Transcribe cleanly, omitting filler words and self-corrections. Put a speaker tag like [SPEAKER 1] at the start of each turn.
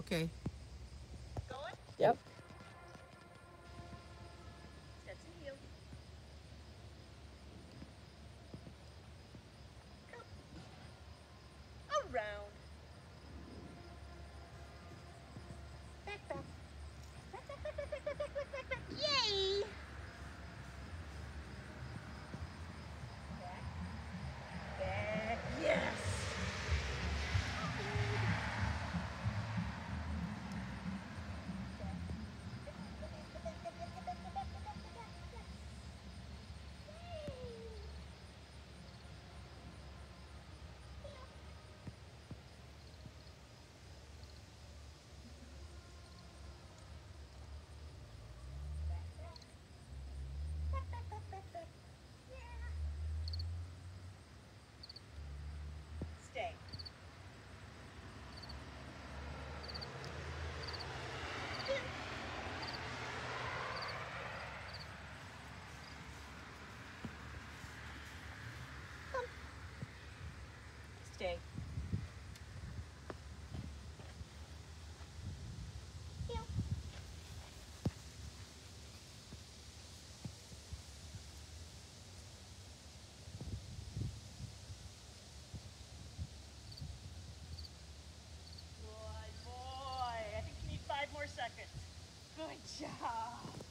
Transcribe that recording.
[SPEAKER 1] Okay.
[SPEAKER 2] Going?
[SPEAKER 3] Yep.
[SPEAKER 2] Steps and heel. Go. Around. Back, back. Back, back, back, back, back, back, back, back, back, back. Yay! Back. Back. Yes! Stay. Stay. Heel. Good boy. I think you need 5 more seconds. Good job.